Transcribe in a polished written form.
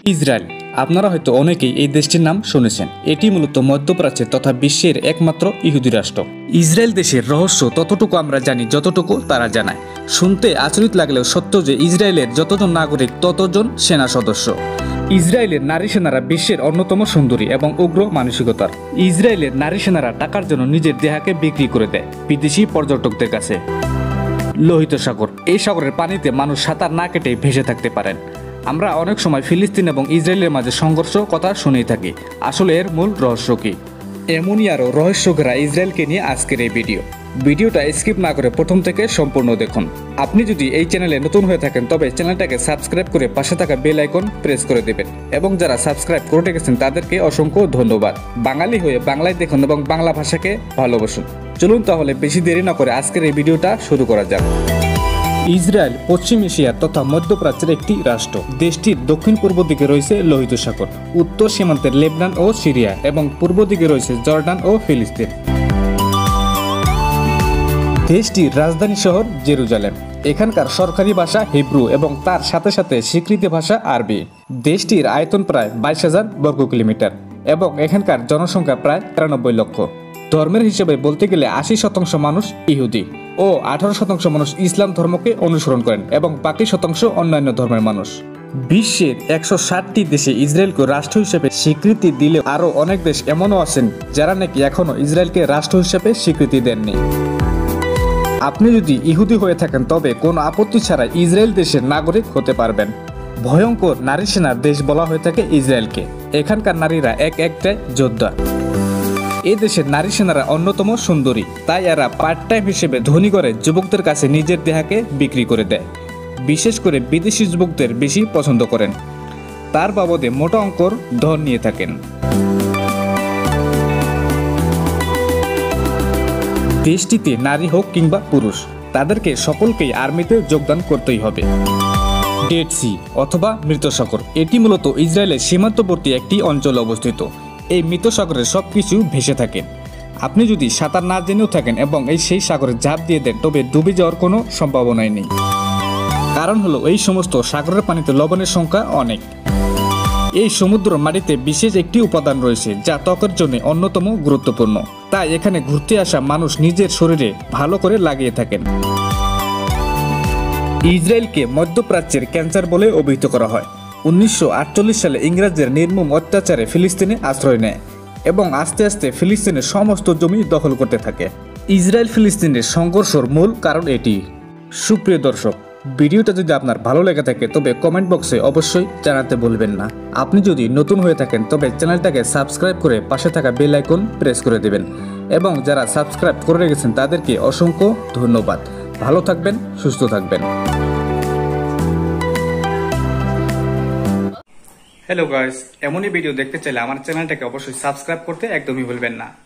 Israel. আপনারা হয়তো অনেকেই এই দেশটির নাম শুনেছেন। এটি মূলত মধ্যপ্রাচ্যের তথা বিশ্বের একমাত্র ইহুদি রাষ্ট্র। ইসরায়েল দেশের রহস্য ততটুকু আমরা জানি যতটুকু তারা জানায়। শুনতে আচরিত লাগলেও সত্য যে ইসরায়েলের যতজন নাগরিক ততজন সেনা সদস্য। ইসরায়েলের নারী সেনারা বিশ্বের অন্যতম সুন্দরী এবং উগ্র মানসিকতার। ইসরায়েলের নারী সেনারা টাকার জন্য নিজের দেহকে বিক্রি করে দেয় বিদেশি পর্যটকদের কাছে। লোহিত সাগর, এই সাগরের পানিতে মানুষ সাঁতার না কেটে ভেসে থাকতে পারেন। আমরা অনেক সময় ফিলিস্তিন এবং ইসরায়েলের মাঝে সংঘর্ষ কথা শুনেই থাকি। আসলে এর মূল রহস্য কি? এমনই আরও রহস্য ঘেরা ইসরায়েলকে নিয়ে আজকের এই ভিডিওটা স্কিপ না করে প্রথম থেকে সম্পূর্ণ দেখুন। আপনি যদি এই চ্যানেলে নতুন হয়ে থাকেন তবে চ্যানেলটাকে সাবস্ক্রাইব করে পাশে থাকা বেল আইকন প্রেস করে দেবেন, এবং যারা সাবস্ক্রাইব করে রেখেছেন তাদেরকে অসংখ্য ধন্যবাদ। বাঙালি হয়ে বাংলায় দেখুন এবং বাংলা ভাষাকে ভালোবাসুন। চলুন তাহলে বেশি দেরি না করে আজকের এই ভিডিওটা শুরু করা যাক। ইসরায়েল পশ্চিম এশিয়ার তথা মধ্যপ্রাচ্যের একটি রাষ্ট্র। দেশটির দক্ষিণ পূর্ব দিকে রয়েছে লোহিত সাগর, উত্তর সীমান্তের লেবানন ও সিরিয়া, এবং পূর্ব দিকে রয়েছে জর্ডান ও ফিলিস্তিন। দেশটির রাজধানী শহর জেরুজালেম। এখানকার সরকারি ভাষা হিব্রু এবং তার সাথে সাথে স্বীকৃতি ভাষা আরবি। দেশটির আয়তন প্রায় 22,000 বর্গ কিলোমিটার এবং এখানকার জনসংখ্যা প্রায় 93 লক্ষ। ধর্মের হিসেবে বলতে গেলে 80% মানুষ ইহুদি ও 18% মানুষ ইসলাম ধর্মকে অনুসরণ করেন এবং বাকি শতাংশ অন্যান্য ধর্মের মানুষ। বিশ্বের 160টি দেশে ইসরায়েলকে রাষ্ট্র হিসেবে স্বীকৃতি দিলেও আরও অনেক দেশ এমনও আছেন যারা নাকি এখনও ইসরায়েলকে রাষ্ট্র হিসেবে স্বীকৃতি দেননি। আপনি যদি ইহুদি হয়ে থাকেন তবে কোনো আপত্তি ছাড়াই ইসরায়েল দেশের নাগরিক হতে পারবেন। ভয়ঙ্কর নারী সেনার দেশ বলা হয়ে থাকে ইসরায়েলকে। এখানকার নারীরা একটাই যোদ্ধা। এই দেশের নারী সেনারা অন্যতম সুন্দরী, তাই এরা পার্ট টাইম হিসেবে ধনী করে যুবকদের কাছে নিজের দেহকে বিক্রি করে দেয়। বিশেষ করে বিদেশি যুবকদের বেশি পছন্দ করেন। তার বাবদে মোটা অঙ্কর ধন নিয়ে থাকেন। দেশটিতে নারী হোক কিংবা পুরুষ, তাদেরকে সকলকেই আর্মিতে যোগদান করতেই হবে। ডেড সি অথবা মৃত সাগর, এটি মূলত ইসরায়েলের সীমান্তবর্তী একটি অঞ্চলে অবস্থিত। এই মৃত সাগরে সবকিছু ভেসে থাকে। আপনি যদি সাঁতার না জেনেও থাকেন এবং সেই সাগরে ঝাঁপ দিয়ে দেন তবে ডুবে যাওয়ার কোনো সম্ভাবনাই নেই। কারণ হলো এই সমস্ত সাগরের পানিতে লবণের সংখ্যা অনেক। এই সমুদ্র মাটিতে বিশেষ একটি উপাদান রয়েছে যা ত্বকের জন্য অন্যতম গুরুত্বপূর্ণ, তাই এখানে ঘুরতে আসা মানুষ নিজের শরীরে ভালো করে লাগিয়ে থাকেন। ইসরায়েলকে মধ্যপ্রাচ্যের ক্যান্সার বলে অভিহিত করা হয়। 1948 সালে ইংরেজদের নির্মম অত্যাচারে ফিলিস্তিনে আশ্রয় নেয় এবং আস্তে আস্তে ফিলিস্তিনের সমস্ত জমি দখল করতে থাকে। ইসরায়েল ফিলিস্তিনের সংঘর্ষের মূল কারণ এটি। সুপ্রিয় দর্শক, ভিডিওটা যদি আপনার ভালো লেগে থাকে তবে কমেন্ট বক্সে অবশ্যই জানাতে ভুলবেন না। আপনি যদি নতুন হয়ে থাকেন তবে চ্যানেলটাকে সাবস্ক্রাইব করে পাশে থাকা বেল আইকন প্রেস করে দেবেন, এবং যারা সাবস্ক্রাইব করে রেখেছেন তাদেরকে অসংখ্য ধন্যবাদ। ভালো থাকবেন, সুস্থ থাকবেন। হ্যালো গাইস, এমনই ভিডিও দেখতে চাইলে আমার চ্যানেলটাকে অবশ্যই সাবস্ক্রাইব করতে একদমই ভুলবেন না।